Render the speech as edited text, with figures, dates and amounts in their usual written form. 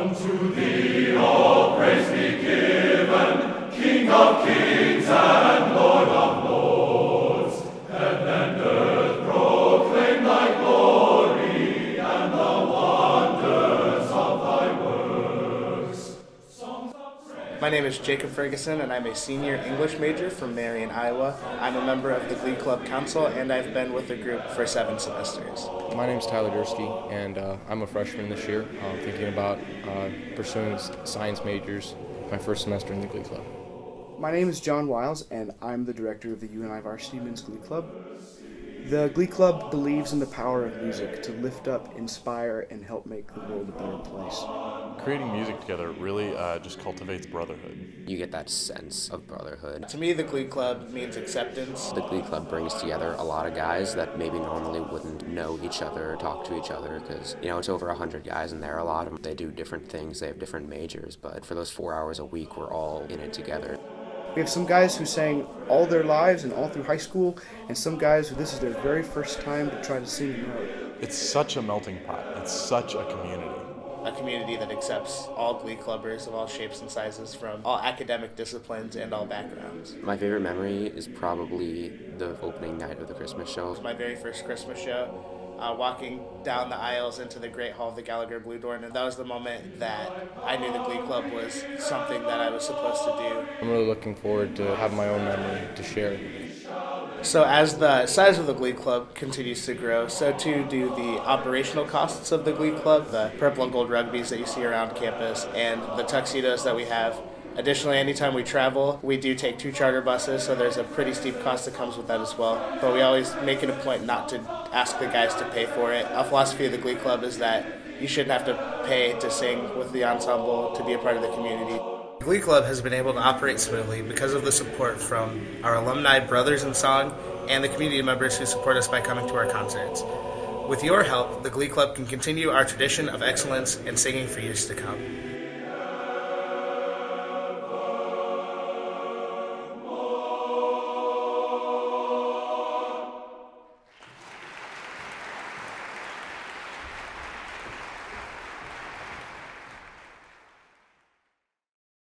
Unto thee all praise be given, King of kings and Lord of lords. Heaven and earth proclaim thy glory and the wonders of thy works. My name is Jacob Ferguson, and I'm a senior English major from Marion, Iowa. I'm a member of the Glee Club Council, and I've been with the group for 7 semesters. My name's Tyler Dursky, and I'm a freshman this year. I'm thinking about pursuing science majors my first semester in the Glee Club. My name is John Wiles, and I'm the director of the UNI Varsity Men's Glee Club. The Glee Club believes in the power of music to lift up, inspire, and help make the world a better place. Creating music together really just cultivates brotherhood. You get that sense of brotherhood. To me, the Glee Club means acceptance. The Glee Club brings together a lot of guys that maybe normally wouldn't know each other or talk to each other because, you know, it's over 100 guys in there. A lot of them, they do different things, they have different majors, but for those 4 hours a week, we're all in it together. We have some guys who sang all their lives and all through high school, and some guys who this is their very first time to try to sing a note. It's such a melting pot. It's such a community. A community that accepts all Glee Clubbers of all shapes and sizes from all academic disciplines and all backgrounds. My favorite memory is probably the opening night of the Christmas show. It was my very first Christmas show. Walking down the aisles into the Great Hall of the Gallagher Blue Door, and that was the moment that I knew the Glee Club was something that I was supposed to do. I'm really looking forward to have my own memory to share. So as the size of the Glee Club continues to grow, so too do the operational costs of the Glee Club, the purple and gold rugbies that you see around campus, and the tuxedos that we have. Additionally, anytime we travel, we do take 2 charter buses, so there's a pretty steep cost that comes with that as well. But we always make it a point not to ask the guys to pay for it. Our philosophy of the Glee Club is that you shouldn't have to pay to sing with the ensemble to be a part of the community. The Glee Club has been able to operate smoothly because of the support from our alumni brothers in song and the community members who support us by coming to our concerts. With your help, the Glee Club can continue our tradition of excellence and singing for years to come.